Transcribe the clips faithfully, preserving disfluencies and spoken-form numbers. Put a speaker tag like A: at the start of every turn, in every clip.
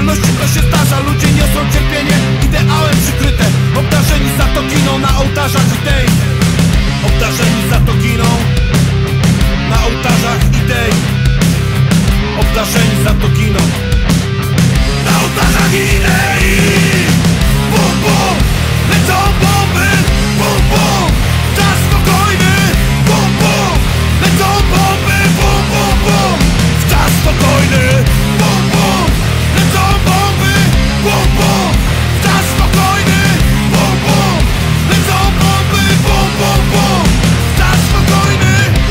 A: wolności to się zdarza. Ludzie niosą cierpienie, ideałem przykryte. Obdarzeni za to giną na ołtarzach idei. Obdarzeni za to giną na ołtarzach idei. Obdarzeni za to giną na ołtarzach idei. Bum, bum, lecą bomby. Bum, bum, czas spokojny. Bum, bum, lecą bomby. Bum, bum, bum, czas spokojny. Bum, bum, lecą bomby. Bum, bum, czas spokojny. Bum, bum, lecą bomby. Bum, bum, bum, czas spokojny.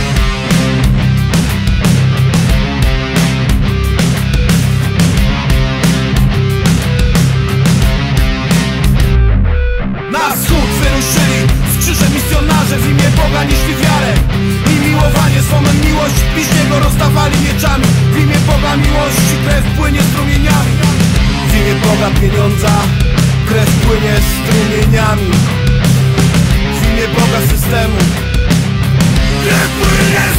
A: Na wschód wyruszyli z krzyżem misjonarze. W imię Boga nieśli wiarę i miłowanie. Swą miłość bliźniego rozdawali mieczami. W imię Boga miłości krew płynie strumieniami. W imię Boga pieniądza krew płynie strumieniami. W imię Boga systemu krew płynie